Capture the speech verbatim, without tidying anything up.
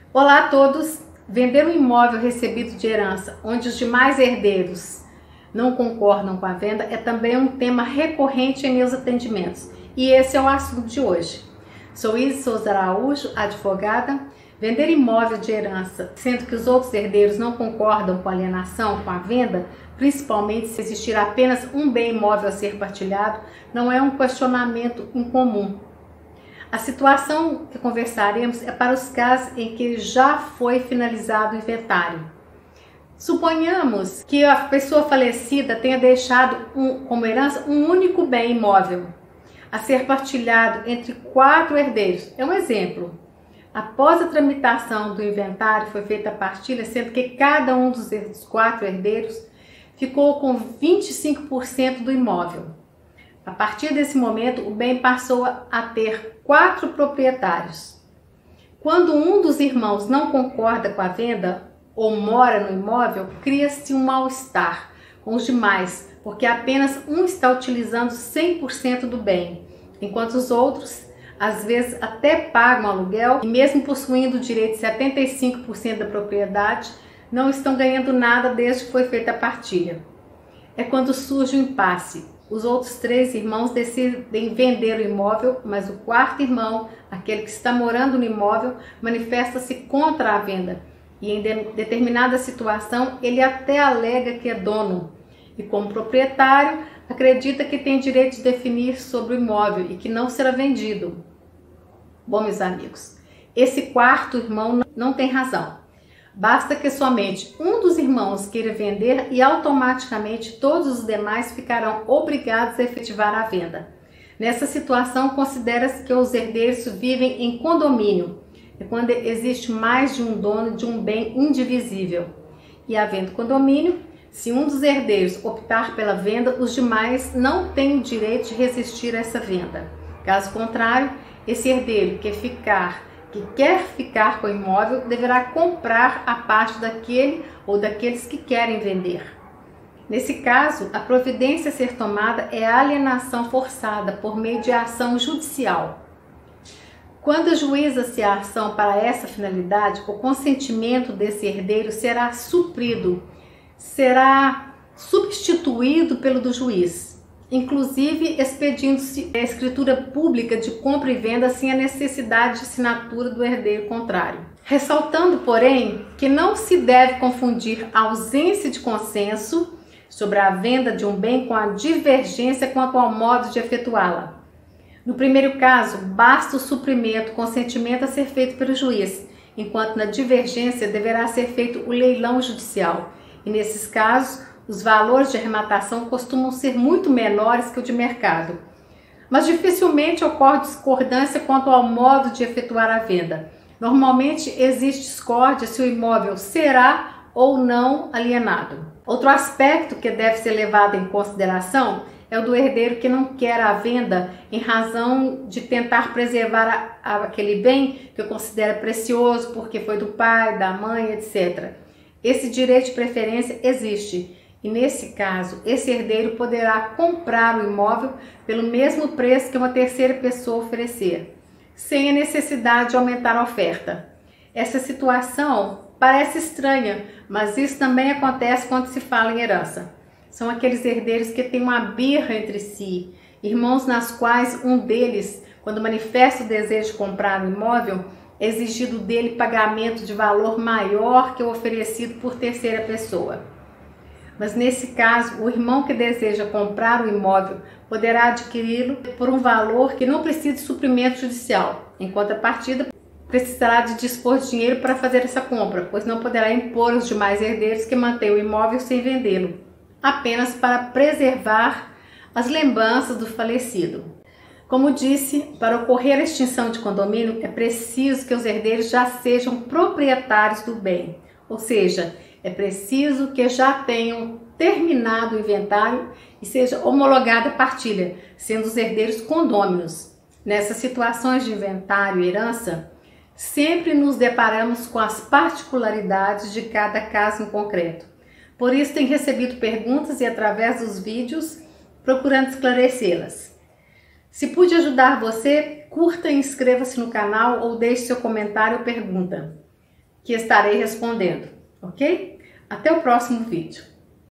Olá a todos! Vender um imóvel recebido de herança, onde os demais herdeiros não concordam com a venda, é também um tema recorrente em meus atendimentos. E esse é o assunto de hoje. Sou Isis Souza Araújo, advogada. Vender imóvel de herança, sendo que os outros herdeiros não concordam com a alienação, com a venda, principalmente se existir apenas um bem imóvel a ser partilhado, não é um questionamento incomum. A situação que conversaremos é para os casos em que já foi finalizado o inventário. Suponhamos que a pessoa falecida tenha deixado um, como herança um único bem imóvel a ser partilhado entre quatro herdeiros. É um exemplo. Após a tramitação do inventário, foi feita a partilha, sendo que cada um dos quatro herdeiros ficou com vinte e cinco por cento do imóvel. A partir desse momento, o bem passou a ter quatro proprietários. Quando um dos irmãos não concorda com a venda ou mora no imóvel, cria-se um mal-estar com os demais, porque apenas um está utilizando cem por cento do bem, enquanto os outros, às vezes, até pagam aluguel e mesmo possuindo o direito de setenta e cinco por cento da propriedade, não estão ganhando nada desde que foi feita a partilha. É quando surge o impasse. Os outros três irmãos decidem vender o imóvel, mas o quarto irmão, aquele que está morando no imóvel, manifesta-se contra a venda. E em de determinada situação, ele até alega que é dono. E como proprietário, acredita que tem direito de definir sobre o imóvel e que não será vendido. Bom, meus amigos, esse quarto irmão não tem razão. Basta que somente um dos irmãos queira vender e automaticamente todos os demais ficarão obrigados a efetivar a venda. Nessa situação, considera-se que os herdeiros vivem em condomínio, é quando existe mais de um dono de um bem indivisível. E havendo condomínio, se um dos herdeiros optar pela venda, os demais não têm o direito de resistir a essa venda. Caso contrário, esse herdeiro que ficar que quer ficar com o imóvel deverá comprar a parte daquele ou daqueles que querem vender. Nesse caso, a providência a ser tomada é a alienação forçada por meio de ação judicial. Quando ajuiza-se a ação para essa finalidade, o consentimento desse herdeiro será suprido, será substituído pelo do juiz, inclusive expedindo-se a escritura pública de compra e venda sem a necessidade de assinatura do herdeiro contrário. Ressaltando, porém, que não se deve confundir a ausência de consenso sobre a venda de um bem com a divergência quanto ao modo de efetuá-la. No primeiro caso, basta o suprimento, o consentimento a ser feito pelo juiz, enquanto na divergência deverá ser feito o leilão judicial. E nesses casos, os valores de arrematação costumam ser muito menores que o de mercado, mas dificilmente ocorre discordância quanto ao modo de efetuar a venda. Normalmente existe discórdia se o imóvel será ou não alienado. Outro aspecto que deve ser levado em consideração é o do herdeiro que não quer a venda em razão de tentar preservar a, a, aquele bem que considera precioso porque foi do pai, da mãe, etcétera. Esse direito de preferência existe. E nesse caso, esse herdeiro poderá comprar o imóvel pelo mesmo preço que uma terceira pessoa oferecer, sem a necessidade de aumentar a oferta. Essa situação parece estranha, mas isso também acontece quando se fala em herança. São aqueles herdeiros que têm uma birra entre si, irmãos nas quais um deles, quando manifesta o desejo de comprar o imóvel, é exigido dele pagamento de valor maior que o oferecido por terceira pessoa. Mas nesse caso, o irmão que deseja comprar o imóvel poderá adquiri-lo por um valor que não precisa de suprimento judicial. Em contrapartida, precisará de dispor de dinheiro para fazer essa compra, pois não poderá impor os demais herdeiros que mantêm o imóvel sem vendê-lo, apenas para preservar as lembranças do falecido. Como disse, para ocorrer a extinção de condomínio, é preciso que os herdeiros já sejam proprietários do bem, ou seja, é preciso que já tenham terminado o inventário e seja homologada a partilha, sendo os herdeiros condôminos. Nessas situações de inventário e herança, sempre nos deparamos com as particularidades de cada caso em concreto. Por isso, tenho recebido perguntas e, através dos vídeos, procurando esclarecê-las. Se pude ajudar você, curta e inscreva-se no canal ou deixe seu comentário ou pergunta. que estarei respondendo, ok? Até o próximo vídeo.